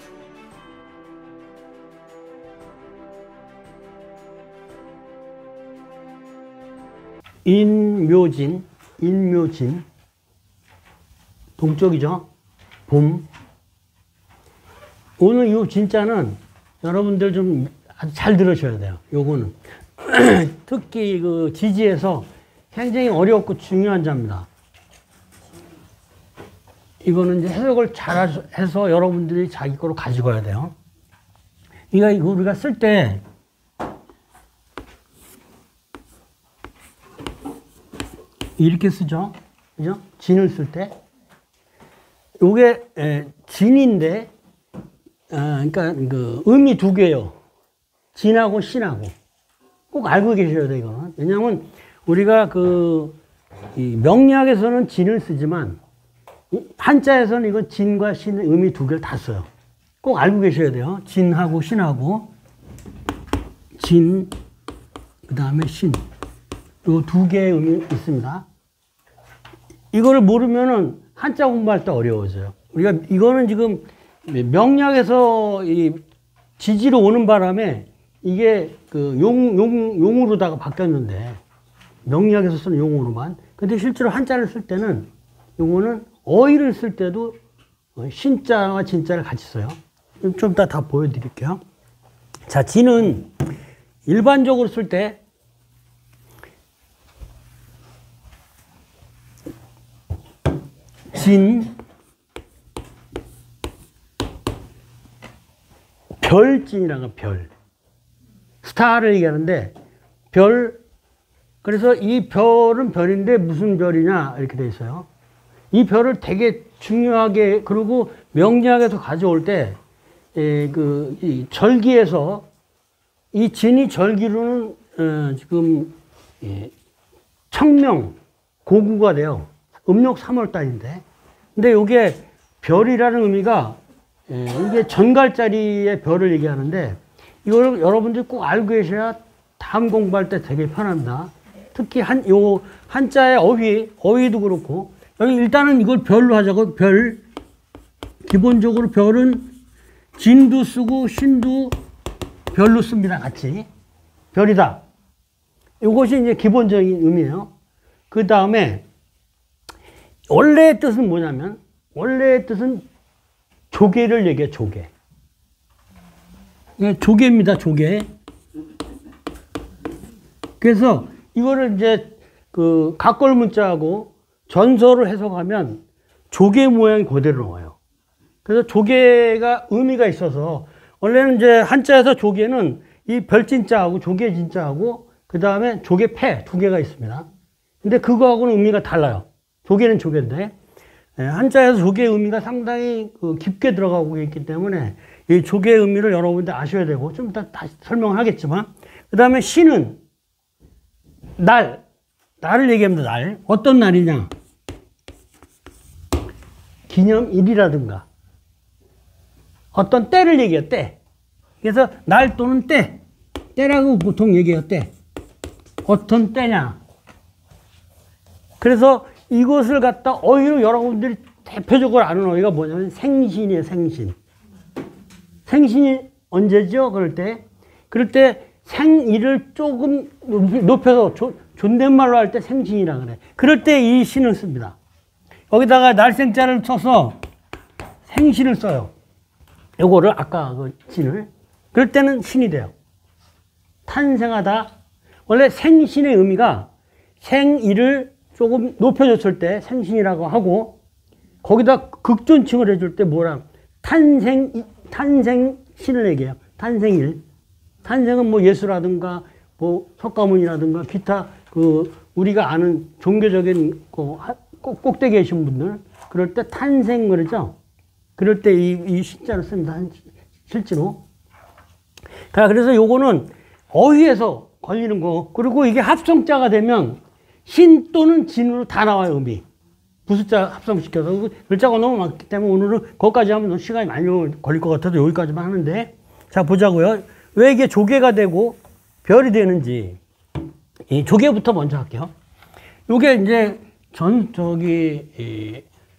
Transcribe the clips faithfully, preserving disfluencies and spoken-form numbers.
인묘진, 인묘진. 동쪽이죠. 봄. 오늘 이 진짜는 여러분들 좀 아주 잘 들으셔야 돼요. 요거는. 특히 그 지지에서 굉장히 어렵고 중요한 자입니다. 이거는 이제 해석을 잘 해서 여러분들이 자기 거로 가지고 가야 돼요. 이거 우리가 쓸 때 이렇게 쓰죠. 그죠? 진을 쓸 때. 요게, 에, 진인데, 아, 그러니까 그 의미 두 개요. 진하고 신하고. 꼭 알고 계셔야 돼요, 이거는. 왜냐면 우리가 그, 이 명리학에서는 진을 쓰지만, 한자에서는 이건 진과 신의 의미 두 개를 다 써요. 꼭 알고 계셔야 돼요. 진하고 신하고. 진, 그 다음에 신. 요 두 개의 의미 있습니다. 이거를 모르면은 한자 공부할 때 어려워져요. 우리가 이거는 지금 명리학에서 이 지지로 오는 바람에 이게 그 용, 용, 용으로다가 바뀌었는데 명리학에서 쓰는 용어로만. 근데 실제로 한자를 쓸 때는 요거는 어휘를 쓸 때도 신자와 진자를 같이 써요. 좀 이따 다 보여드릴게요. 자, 진은 일반적으로 쓸 때 진, 별진이라는 별. 스타를 얘기하는데, 별, 그래서 이 별은 별인데 무슨 별이냐, 이렇게 돼 있어요. 이 별을 되게 중요하게, 그리고 명리학에서 가져올 때, 에, 그, 이 절기에서, 이 진이 절기로는, 어, 지금, 예, 청명, 고구가 돼요. 음력 삼월 달인데. 근데 이게 별이라는 의미가, 예, 이게 전갈자리의 별을 얘기하는데, 이걸 여러분들이 꼭 알고 계셔야 다음 공부할 때 되게 편합니다. 특히 한, 요, 한자의 어휘, 어휘도 그렇고, 여기 일단은 이걸 별로 하자고, 별. 기본적으로 별은 진도 쓰고 신도 별로 씁니다, 같이. 별이다. 이것이 이제 기본적인 의미예요. 그 다음에, 원래의 뜻은 뭐냐면, 원래의 뜻은 조개를 얘기해, 조개. 예, 조개입니다, 조개. 그래서 이거를 이제 그 각걸 문자하고 전서를 해석하면 조개 모양이 그대로 나와요. 그래서 조개가 의미가 있어서 원래는 이제 한자에서 조개는 이 별진자하고 조개진자하고 그 다음에 조개패 두 개가 있습니다. 근데 그거하고는 의미가 달라요. 조개는 조개인데 한자에서 조개의 의미가 상당히 깊게 들어가고 있기 때문에 이 조개의 의미를 여러분들 아셔야 되고 좀 이따 다시 설명을 하겠지만 그 다음에 신은 날, 날을 얘기합니다. 날. 어떤 날이냐? 기념일이라든가 어떤 때를 얘기해요. 때. 그래서 날 또는 때. 때라고 보통 얘기해요. 때. 어떤 때냐? 그래서 이것을 갖다 어휘로 여러분들이 대표적으로 아는 어휘가 뭐냐면 생신이에요. 생신. 생신이 언제죠? 그럴 때. 그럴 때 생일을 조금 높여서 조, 존댓말로 할 때 생신이라 그래. 그럴 때 이 신을 씁니다. 여기다가 날생자를 쳐서 생신을 써요. 요거를 아까 그 신을. 그럴 때는 신이 돼요. 탄생하다. 원래 생신의 의미가 생일을 조금 높여줬을 때 생신이라고 하고 거기다 극존칭을 해줄 때 뭐라 탄생, 탄생신을 얘기해요. 탄생일. 탄생은 뭐 예수라든가 뭐 석가모니라든가 기타 그 우리가 아는 종교적인 그 꼭대기에 계신 분들 그럴 때 탄생 그러죠. 그럴 때 이 이 신자를 씁니다. 실제로. 자, 그래서 요거는 어휘에서 걸리는 거. 그리고 이게 합성자가 되면 신 또는 진으로 다 나와요, 의미. 부수자 합성시켜서. 글자가 너무 많기 때문에 오늘은 거기까지 하면 시간이 많이 걸릴 것 같아서 여기까지만 하는데. 자, 보자고요. 왜 이게 조개가 되고 별이 되는지. 이 조개부터 먼저 할게요. 요게 이제 전, 저기, 이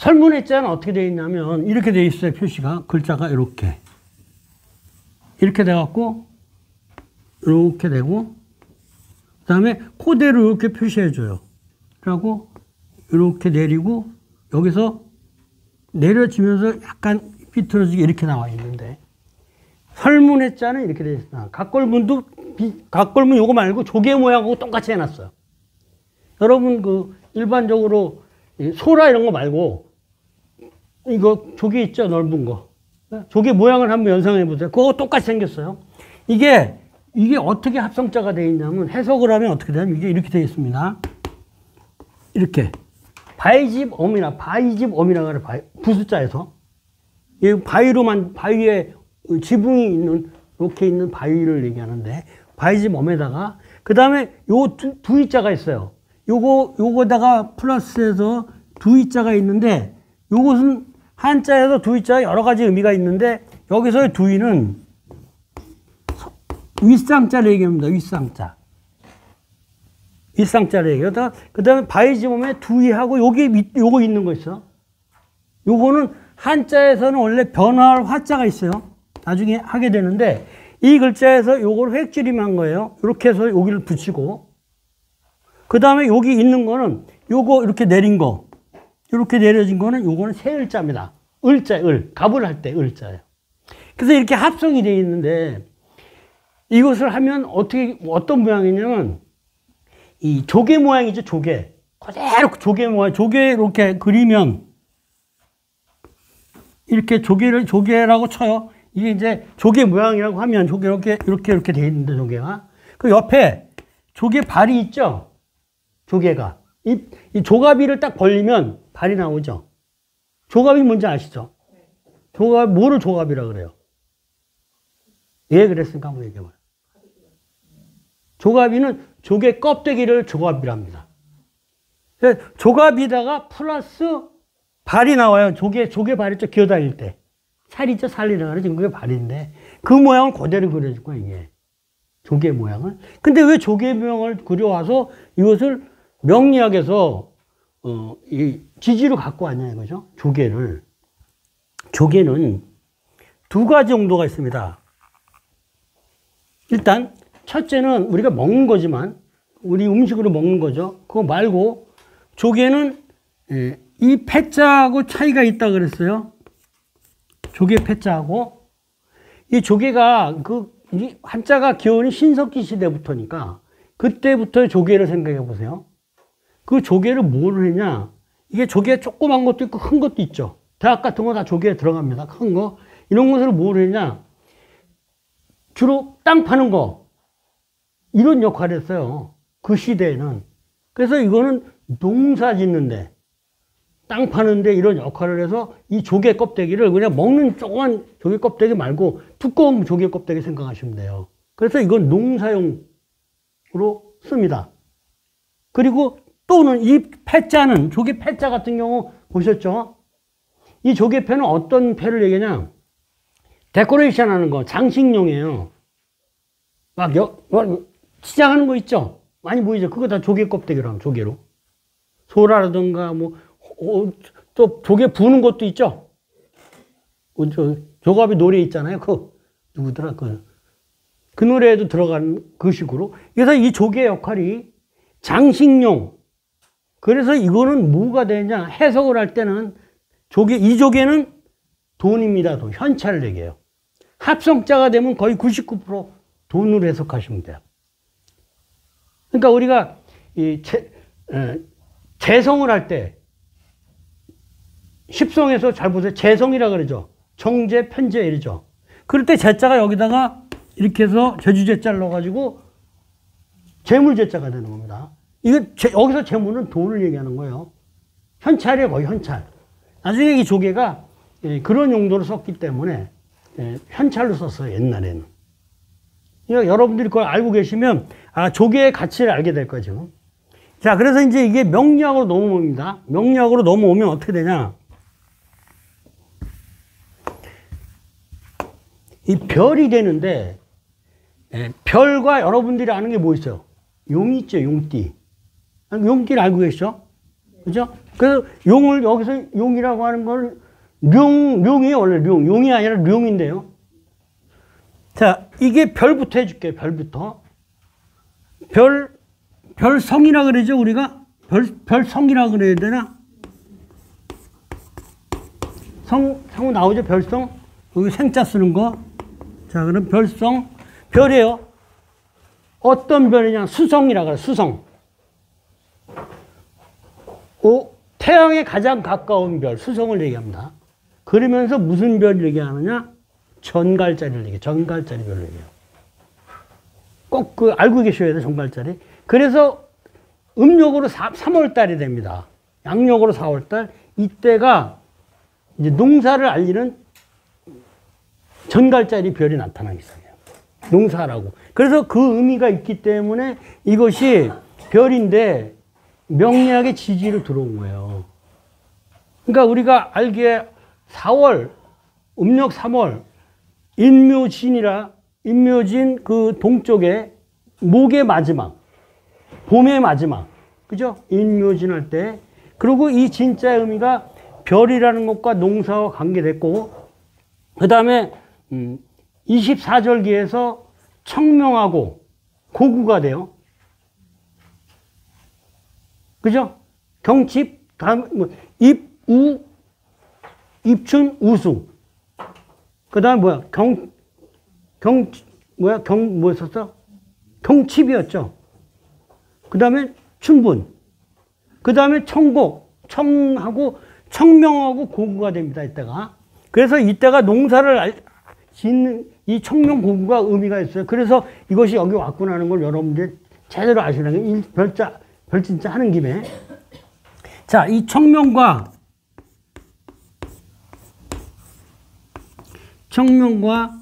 설문했자는 어떻게 되어 있냐면 이렇게 되어 있어요. 표시가 글자가 이렇게 이렇게 돼갖고 이렇게 되고 그 다음에 그대로 이렇게 표시해줘요. 그리고 이렇게 내리고 여기서 내려지면서 약간 삐뚤어지게 이렇게 나와 있는데 설문했자는 이렇게 되어 있습니다. 각골문도 각골문 요거 말고 조개 모양하고 똑같이 해놨어요. 여러분 그 일반적으로 소라 이런 거 말고 이거 조개 있죠? 넓은 거. 조개 모양을 한번 연상해 보세요. 그거 똑같이 생겼어요. 이게 이게 어떻게 합성자가 되어 있냐면 해석을 하면 어떻게 되냐면 이게 이렇게 되어 있습니다. 이렇게 바위집 엄이나 바위집 엄이라고 하는 바위, 부수자에서 이 바위로만 바위에 지붕이 있는 이렇게 있는 바위를 얘기하는데 바위집 엄에다가 그 다음에 요 두, 두이자가 있어요. 요거 요거다가 플러스해서 두이자가 있는데 요것은 한자에서 두이자가 여러 가지 의미가 있는데 여기서의 두이는 윗상자를 얘기합니다. 윗상자. 윗상자를 얘기하다. 그 다음에 바위지몸에 두이하고 여기 요거 있는 거 있어. 요거는 한자에서는 원래 변화할 화자가 있어요. 나중에 하게 되는데 이 글자에서 요걸 획줄임한 거예요. 이렇게 해서 여기를 붙이고 그 다음에 여기 있는 거는 요거 이렇게 내린 거 이렇게 내려진 거는 요거는 세 을자입니다. 을자, 을. 갑을 할 때 을자예요. 그래서 이렇게 합성이 되어 있는데 이것을 하면 어떻게, 어떤 모양이냐면 이 조개 모양이죠, 조개. 그대로 조개 모양, 조개 이렇게 그리면 이렇게 조개를, 조개라고 쳐요. 이게 이제 조개 모양이라고 하면 조개 이렇게, 이렇게, 이렇게 되어 있는데, 조개가. 그 옆에 조개 발이 있죠? 조개가. 이, 이 조가비를 딱 벌리면 발이 나오죠? 조가비 뭔지 아시죠? 조가비, 뭐를 조가비라 그래요? 예, 그랬으니까 한번 얘기해봐요. 조가비는 조개 껍데기를 조가비랍니다. 조가비다가 플러스 발이 나와요. 조개, 조개 발 있죠? 기어다닐 때. 살 있죠? 살리는 지금 그게 발인데. 그 모양을 그대로 그려줄 거야, 이게. 조개 모양을. 근데 왜 조개 모양을 그려와서 이것을 명리학에서, 어, 이 지지로 갖고 왔냐, 이거죠? 조개를. 조개는 두 가지 정도가 있습니다. 일단, 첫째는 우리가 먹는 거지만, 우리 음식으로 먹는 거죠. 그거 말고, 조개는 이 패자하고 차이가 있다 그랬어요. 조개 패자하고. 이 조개가, 그, 이 한자가 기원이 신석기 시대부터니까, 그때부터 조개를 생각해 보세요. 그 조개를 뭘 했냐? 이게 조개 조그만 것도 있고 큰 것도 있죠. 대학 같은 거 다 조개에 들어갑니다. 큰 거. 이런 것을 뭘 했냐? 주로 땅 파는 거. 이런 역할을 했어요. 그 시대에는. 그래서 이거는 농사 짓는데, 땅 파는데 이런 역할을 해서 이 조개 껍데기를 그냥 먹는 조그만 조개 껍데기 말고 두꺼운 조개 껍데기 생각하시면 돼요. 그래서 이건 농사용으로 씁니다. 그리고 또는 이 패자는, 조개 패자 같은 경우 보셨죠? 이 조개 패는 어떤 패를 얘기하냐? 데코레이션 하는 거, 장식용이에요. 막, 여, 치장하는 거 있죠? 많이 보이죠? 그거 다 조개 껍데기로, 조개로. 소라라든가, 뭐, 어, 또 조개 부는 것도 있죠? 어, 저, 조갑이 노래 있잖아요. 그, 누구더라? 그, 그 노래에도 들어간 그 식으로. 그래서 이 조개 역할이 장식용. 그래서 이거는 뭐가 되냐? 해석을 할 때는 조개, 이 조개는 돈입니다. 돈. 현찰을 얘기해요. 합성자가 되면 거의 구십구 퍼센트 돈으로 해석하시면 돼요. 그러니까 우리가 이 재, 에, 재성을 할 때, 십성에서 잘 보세요. 재성이라 그러죠. 정제, 편제 이러죠. 그럴 때 제자가 여기다가 이렇게 해서 제주제자를 넣어가지고 재물제자가 되는 겁니다. 이거 제, 여기서 재물은 돈을 얘기하는 거예요. 현찰이에요, 거의 현찰. 나중에 이 조개가 예, 그런 용도로 썼기 때문에 예, 현찰로 썼어요, 옛날에는. 그러니까 여러분들이 그걸 알고 계시면 아, 조개의 가치를 알게 될 거예요, 지금. 자, 그래서 이제 이게 명리학으로 넘어옵니다. 명리학으로 넘어오면 어떻게 되냐? 이 별이 되는데 예, 별과 여러분들이 아는 게 뭐 있어요? 용 있죠, 용띠. 용띠를 알고 계시죠? 네. 그죠? 그래서 용을, 여기서 용이라고 하는 걸 룡, 룡이 원래 룡, 용이 아니라 룡인데요. 자, 이게 별부터 해줄게요, 별부터. 별, 별성이라 그러죠, 우리가? 별, 별성이라 그래야 되나? 성, 성 나오죠, 별성? 여기 생자 쓰는 거. 자, 그럼 별성. 별이에요. 어떤 별이냐? 수성이라 그래, 수성. 오, 태양에 가장 가까운 별, 수성을 얘기합니다. 그러면서 무슨 별을 얘기하느냐? 전갈자리를 얘기해요. 전갈자리 별을 얘기해요. 꼭 그 알고 계셔야 돼요, 전갈자리. 그래서 음력으로 삼월 달이 됩니다. 양력으로 사월 달. 이때가 이제 농사를 알리는 전갈자리 별이 나타나기 시작해요. 농사라고. 그래서 그 의미가 있기 때문에 이것이 별인데 명리학의 지지로 들어온 거예요. 그러니까 우리가 알기에 사월, 음력 삼월, 인묘진이라, 인묘진 그 동쪽에 목의 마지막, 봄의 마지막, 그죠? 인묘진 할 때. 그리고 이 진짜의 의미가 별이라는 것과 농사와 관계됐고, 그 다음에, 음, 이십사 절기에서 청명하고 고구가 돼요. 그죠? 경칩, 다음, 뭐, 입, 우, 입춘, 우수. 그 다음에 뭐야? 경, 경, 뭐야? 경, 뭐 썼어? 경칩이었죠. 그 다음에 춘분. 그 다음에 청곡, 청하고, 청명하고 고구가 됩니다, 이때가. 그래서 이때가 농사를 알, 짓는 이 청명 고구가 의미가 있어요. 그래서 이것이 여기 왔구나 하는 걸 여러분들이 제대로 아시는 게 별자, 별진짜 하는 김에. 자, 이 청명과, 청명과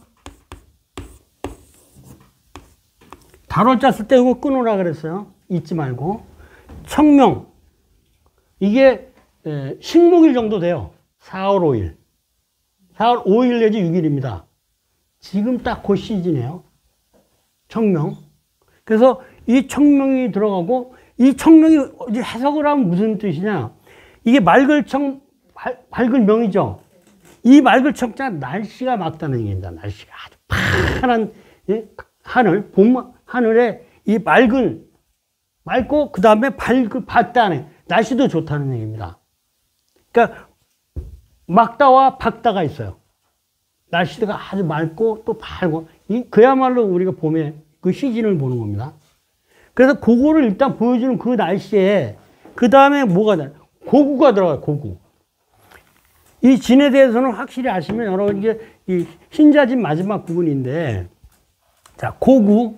달월자 쓸 때 이거 끊으라 그랬어요. 잊지 말고. 청명. 이게 식목일 정도 돼요. 사월 오일. 사월 오일 내지 육일입니다. 지금 딱 그 시즌이에요. 청명. 그래서 이 청명이 들어가고, 이 청명이 해석을 하면 무슨 뜻이냐. 이게 맑을 청, 밝을 명이죠. 이 맑을 청자 날씨가 맑다는 얘기입니다. 날씨가 아주 파란 하늘, 봄 하늘에 이 맑은, 맑고 그 다음에 밝을, 밝다는, 날씨도 좋다는 얘기입니다. 그러니까 맑다와 밝다가 있어요. 날씨가 아주 맑고 또 밝고, 이 그야말로 우리가 봄에 그 시즌을 보는 겁니다. 그래서 그거를 일단 보여주는 그 날씨에 그 다음에 뭐가 돼? 고구가 들어가요. 고구. 이 진에 대해서는 확실히 아시면 여러분 이제 이 신자진 마지막 부분인데, 자, 고구.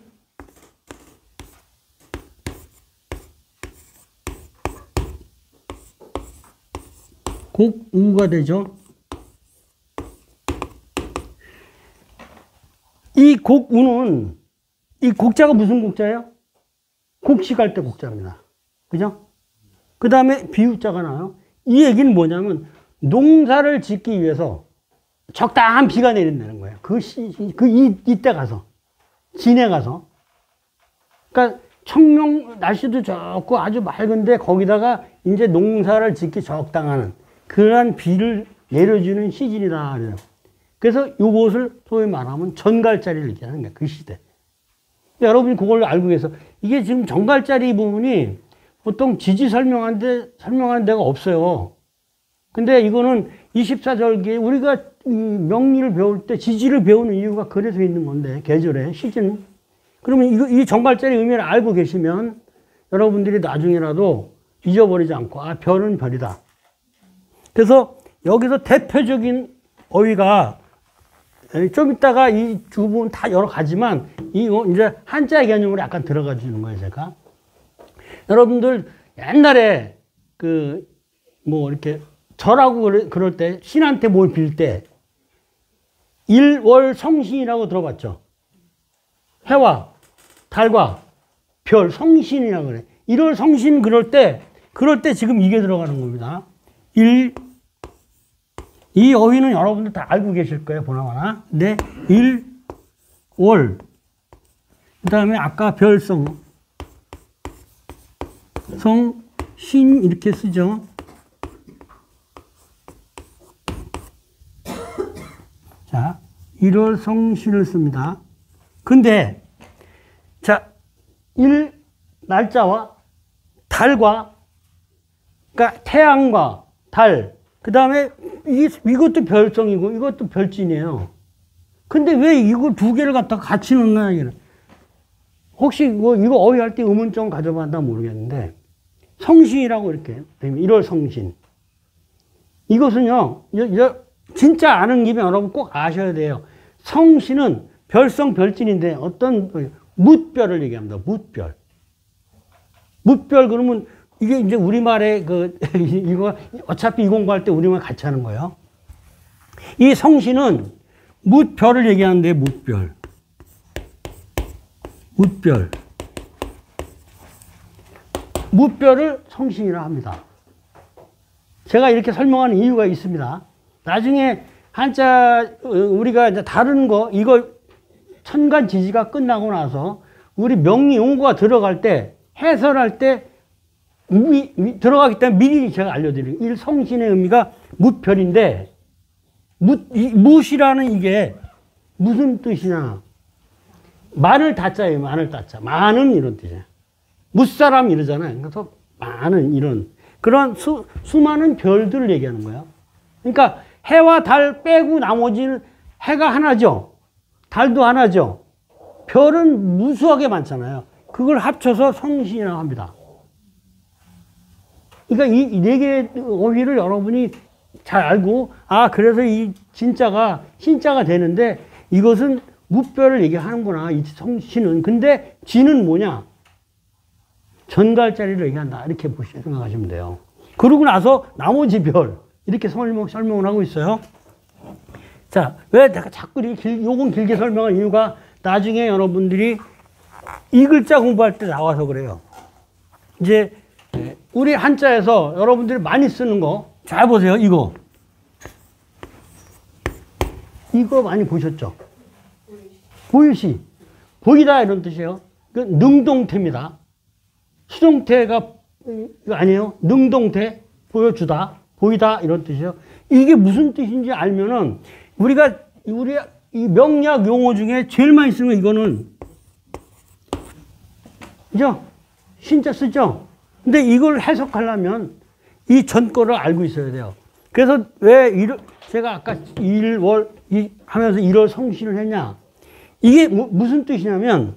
곡우가 되죠. 이 곡우는, 이 곡자가 무슨 곡자예요? 곡식할 때 곡자입니다. 그죠? 그 다음에 비유자가 나와요. 이 얘기는 뭐냐면, 농사를 짓기 위해서 적당한 비가 내린다는 거예요. 그 시, 그 이, 이때 가서. 진에 가서. 그러니까 청명, 날씨도 좋고 아주 맑은데 거기다가 이제 농사를 짓기 적당한 그러한 비를 내려주는 시즌이다. 그래요. 그래서 이것을 소위 말하면 전갈자리를 얘기하는 거예요. 그 시대. 여러분이 그걸 알고 계셔서, 이게 지금 전갈자리 부분이 보통 지지 설명한 데, 설명하는 데가 없어요. 근데 이거는 이십사 절기에 우리가 명리를 배울 때 지지를 배우는 이유가 그래서 있는 건데, 계절에, 시즌. 그러면 이거, 이 전갈자리 의미를 알고 계시면 여러분들이 나중에라도 잊어버리지 않고, 아, 별은 별이다. 그래서 여기서 대표적인 어휘가 좀 이따가 이 두 부분 다 여러 가지만, 이거 이제 한자 개념으로 약간 들어가 주는 거예요, 제가. 여러분들 옛날에 그 뭐 이렇게 절하고 그럴 때, 신한테 뭘 빌 때 일월 성신이라고 들어봤죠? 해와 달과 별, 성신이라고 그래. 일월 성신 그럴 때, 그럴 때 지금 이게 들어가는 겁니다. 일, 이 어휘는 여러분들 다 알고 계실 거예요, 보나마나. 네, 일, 월. 그 다음에 아까 별성, 성, 신 이렇게 쓰죠. 자, 일월 성신을 씁니다. 근데 자, 일 날짜와 달과 그러니까 태양과 달, 그 다음에 이것도 별성이고 이것도 별진이에요. 근데 왜 이거 두 개를 갖다가 같이 넣나 이게. 혹시 뭐 이거 어휘할 때 의문점 가져봤나 모르겠는데 성신이라고 이렇게 되면 일월 성신. 이것은요, 진짜 아는 김에 여러분 꼭 아셔야 돼요. 성신은 별성 별진인데 어떤 묻별을 얘기합니다. 묻별. 묻별 그러면 이게 이제 우리말에 그 이거 어차피 이 공부할 때 우리말 같이 하는 거예요. 이 성신은 묻별을 얘기하는데 묻별. 묻별. 묻별을 성신이라 합니다. 제가 이렇게 설명하는 이유가 있습니다. 나중에 한자 우리가 이제 다른 거 이거 천간지지가 끝나고 나서 우리 명리 용어가 들어갈 때 해설할 때 미, 미, 들어가기 때문에 미리 제가 알려드려요. 일 성신의 의미가 묻별인데 묻, 이, 묻이라는 이게 무슨 뜻이냐. 마늘 다자예요. 마늘 다자. 많은 이런 뜻이에요. 묻사람 이러잖아요. 그래서 많은 이런 그런 수, 수많은 별들을 얘기하는 거예요. 그러니까 해와 달 빼고 나머지는 해가 하나죠. 달도 하나죠. 별은 무수하게 많잖아요. 그걸 합쳐서 성신이라고 합니다. 그러니까 이 네 개의 어휘를 여러분이 잘 알고, 아, 그래서 이 진짜가, 신자가 되는데 이것은 묻별을 얘기하는구나, 이 성신은. 근데 지는 뭐냐? 전갈자리를 얘기한다. 이렇게 보시, 생각하시면 돼요. 그러고 나서 나머지 별, 이렇게 설명, 설명을 하고 있어요. 자, 왜 내가 자꾸 이렇게 길, 요건 길게 설명할 이유가 나중에 여러분들이 이 글자 공부할 때 나와서 그래요. 이제 우리 한자에서 여러분들이 많이 쓰는 거, 잘 보세요. 이거. 이거 많이 보셨죠? 보이시. 보이다 이런 뜻이에요. 그 능동태입니다. 수동태가 아니에요. 능동태. 보여주다. 보이다 이런 뜻이에요. 이게 무슨 뜻인지 알면은 우리가 우리 이 명리학 용어 중에 제일 많이 쓰는 거 이거는 그죠? 신자 쓰죠? 근데 이걸 해석하려면 이 전 거를 알고 있어야 돼요. 그래서 왜 일, 제가 아까 일월 이 하면서 일월 성신을 했냐? 이게 뭐, 무슨 뜻이냐면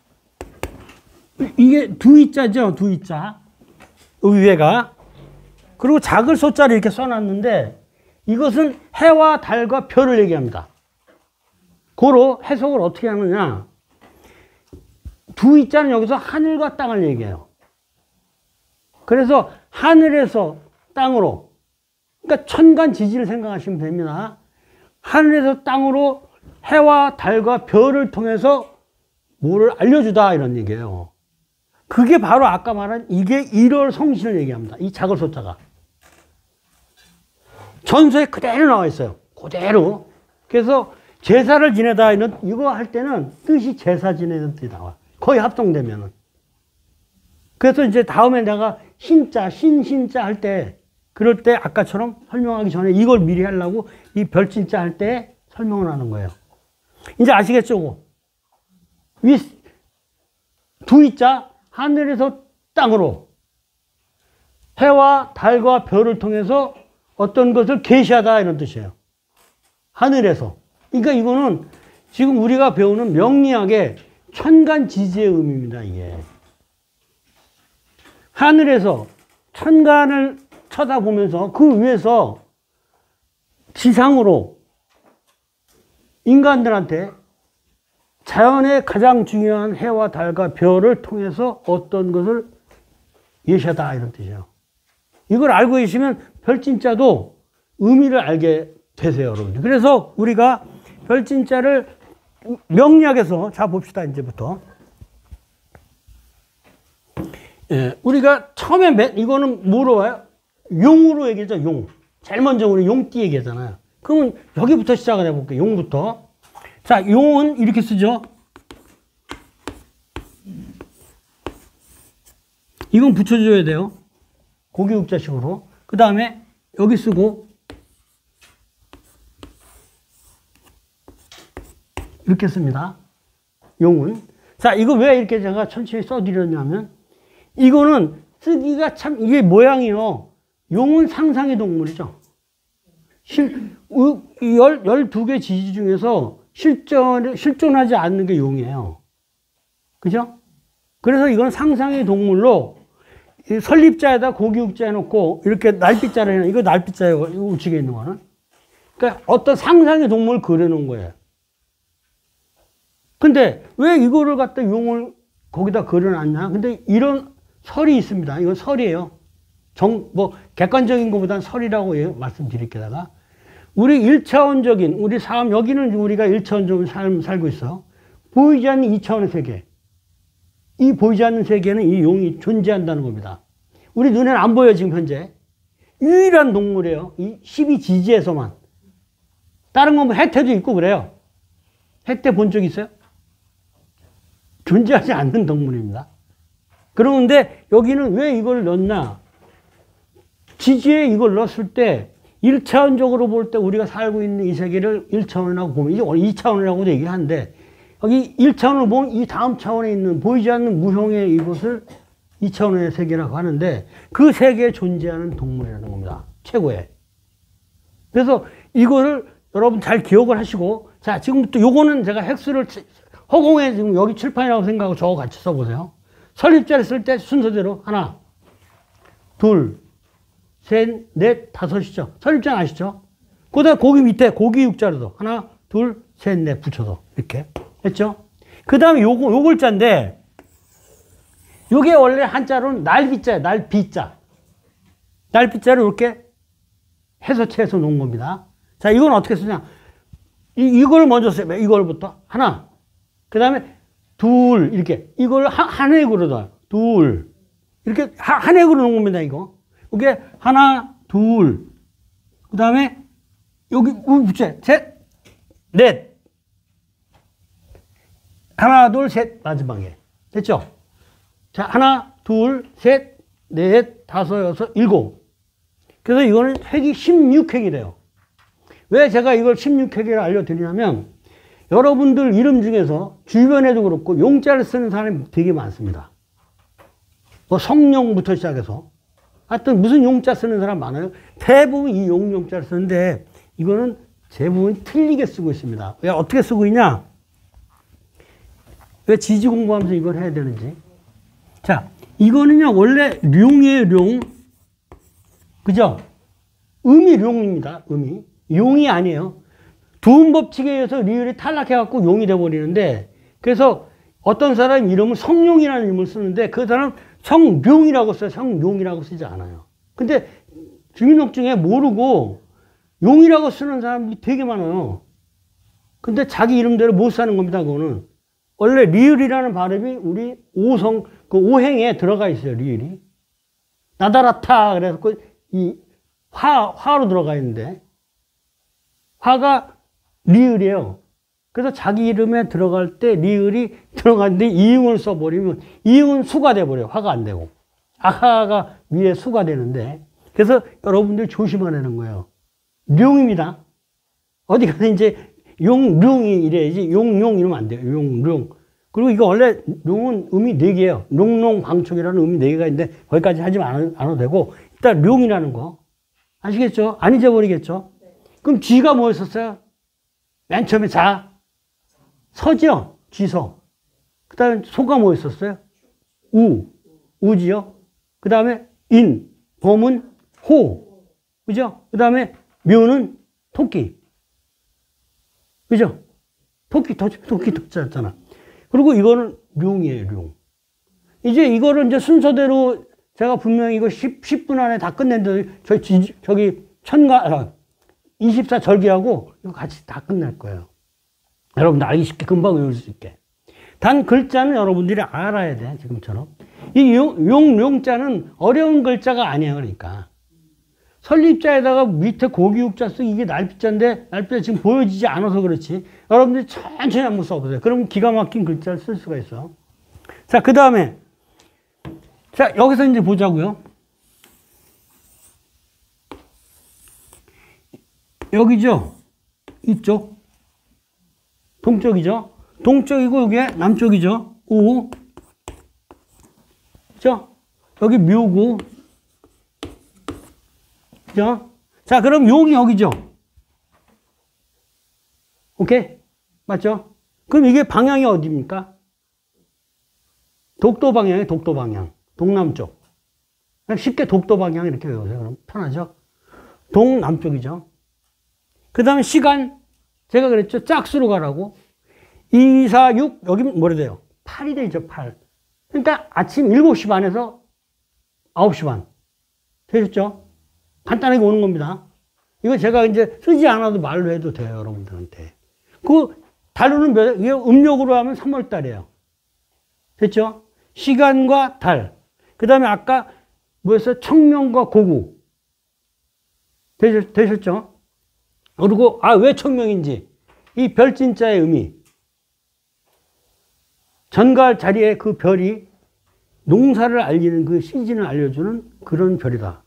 이게 두이자죠, 두이자. 위에가. 그리고 작을 소자를 이렇게 써놨는데 이것은 해와 달과 별을 얘기합니다. 고로 해석을 어떻게 하느냐? 두이자는 여기서 하늘과 땅을 얘기해요. 그래서 하늘에서 땅으로, 그러니까 천간지지를 생각하시면 됩니다. 하늘에서 땅으로 해와 달과 별을 통해서 뭐를 알려주다 이런 얘기예요. 그게 바로 아까 말한 이게 일월 성신을 얘기합니다. 이 작을 소자가. 전서에 그대로 나와 있어요. 그대로. 그래서 제사를 지내다 이런 이거 할 때는 뜻이 제사 지내는 뜻이 나와. 거의 합성되면은. 그래서 이제 다음에 내가 신자, 신신자 할 때, 그럴 때 아까처럼 설명하기 전에 이걸 미리 하려고 이 별진자 할 때 설명을 하는 거예요. 이제 아시겠죠? 위, 두이자, 하늘에서 땅으로 해와 달과 별을 통해서 어떤 것을 계시하다 이런 뜻이에요. 하늘에서. 그러니까 이거는 지금 우리가 배우는 명리학의 천간지지의 의미입니다, 이게. 하늘에서 천간을 쳐다보면서 그 위에서 지상으로 인간들한테 자연의 가장 중요한 해와 달과 별을 통해서 어떤 것을 예시하다 이런 뜻이에요. 이걸 알고 계시면 별진자도 의미를 알게 되세요, 여러분. 그래서 우리가 별진자를 명리학에서 자 봅시다, 이제부터. 예, 우리가 처음에 매, 이거는 뭐로 와요? 용으로 얘기하죠, 용. 제일 먼저 우리 용띠 얘기하잖아요. 그러면 여기부터 시작을 해볼게요, 용부터. 자, 용은 이렇게 쓰죠. 이건 붙여줘야 돼요. 고기육자식으로. 그 다음에 여기 쓰고 이렇게 씁니다. 용은. 자, 이거 왜 이렇게 제가 천천히 써드렸냐면, 이거는 쓰기가 참, 이게 모양이요. 용은 상상의 동물이죠. 실, 열, 열두 개 지지 중에서 실존, 실존하지 않는 게 용이에요. 그죠? 그래서 이건 상상의 동물로, 설립자에다 고기육자 해놓고, 이렇게 날빛자를 해놓은, 이거 날빛자예요. 이거 우측에 있는 거는. 그러니까 어떤 상상의 동물을 그려놓은 거예요. 근데 왜 이거를 갖다 용을 거기다 그려놨냐? 근데 이런 설이 있습니다. 이건 설이에요. 정, 뭐, 객관적인 것보다는 설이라고 예, 말씀드릴게다가, 우리 일차원적인, 우리 삶, 여기는 우리가 일차원적인 삶 살고 있어. 보이지 않는 이차원의 세계. 이 보이지 않는 세계는 이 용이 존재한다는 겁니다. 우리 눈에는 안 보여요, 지금 현재. 유일한 동물이에요. 이 십이 지지에서만. 다른 건 뭐 해태도 있고 그래요. 해태 본 적 있어요? 존재하지 않는 동물입니다. 그런데 여기는 왜 이걸 넣나? 지지에 이걸 넣었을 때 일차원적으로 볼 때 우리가 살고 있는 이 세계를 일차원이라고 보면, 이제 이차원이라고도 얘기하는데, 여기 일차원을 보면 이 다음 차원에 있는 보이지 않는 무형의 이것을 이차원의 세계라고 하는데, 그 세계에 존재하는 동물이라는 겁니다. 최고의. 그래서 이거를 여러분 잘 기억을 하시고, 자, 지금부터 요거는 제가 획수를 허공에 지금 여기 칠판이라고 생각하고 저거 같이 써보세요. 설립자를 쓸 때 순서대로 하나, 둘, 셋, 넷, 다섯이죠. 설립자 아시죠? 그 다음에 거기 밑에 고기육자로도 하나, 둘, 셋, 넷 붙여서 이렇게 했죠? 그 다음에 요거, 요 글자인데, 요게 원래 한자로는 날비자예요. 날비자. 날비자를 이렇게 해서체해서 놓은 겁니다. 자, 이건 어떻게 쓰냐? 이, 이걸 먼저 써요. 이걸부터. 하나. 그 다음에 둘. 이렇게. 이걸 한, 한 획으로 넣어요. 둘. 이렇게 한, 한 획으로 놓은 겁니다, 이거. 이게 하나, 둘. 그 다음에 여기, 붙여. 셋, 넷. 하나, 둘, 셋. 마지막에. 됐죠? 자, 하나, 둘, 셋, 넷, 다섯, 여섯, 일곱. 그래서 이거는 획이 십육 획이래요. 왜 제가 이걸 십육 획이라 알려드리냐면, 여러분들 이름 중에서 주변에도 그렇고 용자를 쓰는 사람이 되게 많습니다. 뭐 성룡부터 시작해서. 하여튼 무슨 용자 쓰는 사람 많아요. 대부분 이 용, 용자를 쓰는데, 이거는 대부분 틀리게 쓰고 있습니다. 왜 어떻게 쓰고 있냐? 왜 지지 공부하면서 이걸 해야 되는지. 자, 이거는요, 원래 룡이에요, 룡. 그죠? 음이 룡입니다, 음이. 용이 아니에요. 두음 법칙에 의해서 리을이 탈락해갖고 용이 돼버리는데, 그래서 어떤 사람 이름은 성룡이라는 이름을 쓰는데, 그 사람 성룡이라고 써요. 성룡이라고 쓰지 않아요. 근데 주민등록증에 모르고 용이라고 쓰는 사람이 되게 많아요. 근데 자기 이름대로 못 사는 겁니다, 그거는. 원래 리을이라는 발음이 우리 오성, 그 오행에 들어가 있어요, 리을이. 나다라타, 그래서 이 화, 화로 들어가 있는데, 화가 리을이에요. 그래서 자기 이름에 들어갈 때 리을이 들어가는데 이응을 써버리면 이응은 수가 돼버려요. 화가 안 되고. 아하가 위에 수가 되는데. 그래서 여러분들 조심하라는 거예요. 룡입니다. 어디 가서 이제 용, 룡이 이래야지 용, 용 이러면 안 돼요. 용, 룡. 그리고 이거 원래 룡은 음이 네 개예요. 롱롱 방촉이라는 음이 네 개가 있는데 거기까지 하지 않아도 되고, 일단 룡이라는 거. 아시겠죠? 안 잊어버리겠죠? 그럼 쥐가 뭐였었어요? 맨 처음에 자, 서죠? 쥐서. 그 다음에 소가 뭐였었어요? 우, 우지요? 그 다음에 인, 범은 호. 그죠? 그 다음에 묘는 토끼. 그죠? 토끼, 토끼, 토끼, 토끼잖아. 그리고 이거는 룡이에요, 룡. 이제 이거를 이제 순서대로 제가 분명히 이거 십, 십 분 안에 다 끝냈는데, 저, 저기, 천가, 이십사 절기하고 이거 같이 다 끝낼 거예요. 여러분들 알기 쉽게 금방 외울 수 있게. 단 글자는 여러분들이 알아야 돼, 지금처럼. 이 용, 용, 용자는 어려운 글자가 아니에요, 그러니까. 설립자에다가 밑에 고기육자 쓰기, 이게 날빛자인데, 날빛자 지금 보여지지 않아서 그렇지. 여러분들이 천천히 한번 써보세요. 그럼 기가 막힌 글자를 쓸 수가 있어. 자, 그 다음에. 자, 여기서 이제 보자고요. 여기죠? 이쪽. 동쪽이죠? 동쪽이고 여기에 남쪽이죠? 우. 그죠? 여기 묘고. 그죠? 자, 그럼 용이 여기죠? 오케이? 맞죠? 그럼 이게 방향이 어디입니까? 독도 방향이에요, 독도 방향. 동남쪽. 그냥 쉽게 독도 방향 이렇게 외우세요. 그럼 편하죠? 동남쪽이죠. 그 다음에 시간. 제가 그랬죠? 짝수로 가라고. 이, 사, 육, 여기 뭐래 돼요? 팔이 되죠, 팔. 그러니까 아침 일곱 시 반에서 아홉 시 반. 되셨죠? 간단하게 오는 겁니다. 이거 제가 이제 쓰지 않아도 말로 해도 돼요, 여러분들한테. 그 달로는 몇, 이게 음력으로 하면 삼월 달이에요. 됐죠? 시간과 달. 그 다음에 아까 뭐였어요? 청명과 고구. 되셨, 되셨죠? 그리고, 아, 왜 청명인지. 이 별진자의 의미. 전갈 자리에 그 별이 농사를 알리는 그 시즌을 알려주는 그런 별이다.